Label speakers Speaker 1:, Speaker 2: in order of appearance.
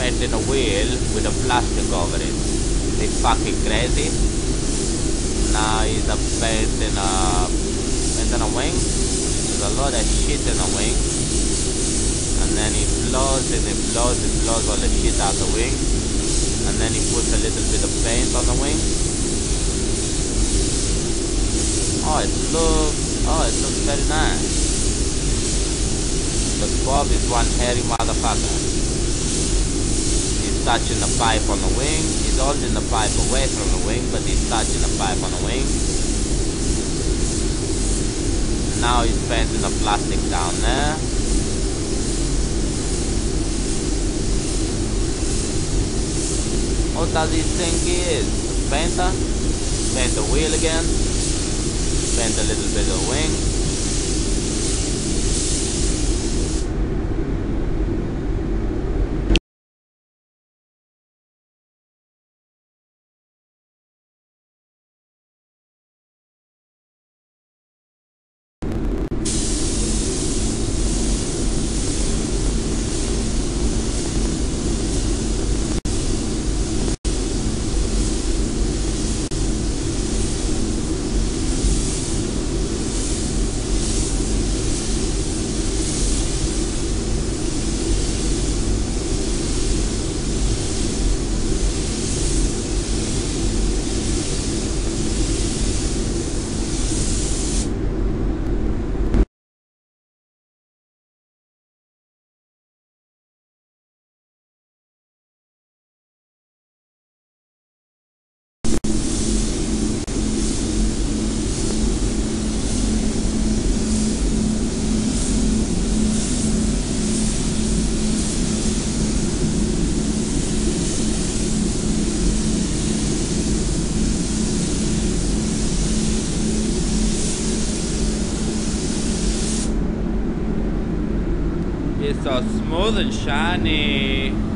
Speaker 1: painting a wheel with a plastic over it. They fucking crazy. Now he's painting a wing. There's a lot of shit in the wing. And then he blows and he blows all the shit out the wing. And then he puts a little bit of paint on the wing. Oh, it looks very nice. But Bob is one hairy motherfucker. He's touching the pipe on the wing. He's holding the pipe away from the wing, but he's touching the pipe on the wing. Now he's painting the plastic down there. What does he think he is? A painter? Paint the wheel again. Paint a little bit of the wing. It's so smooth and shiny.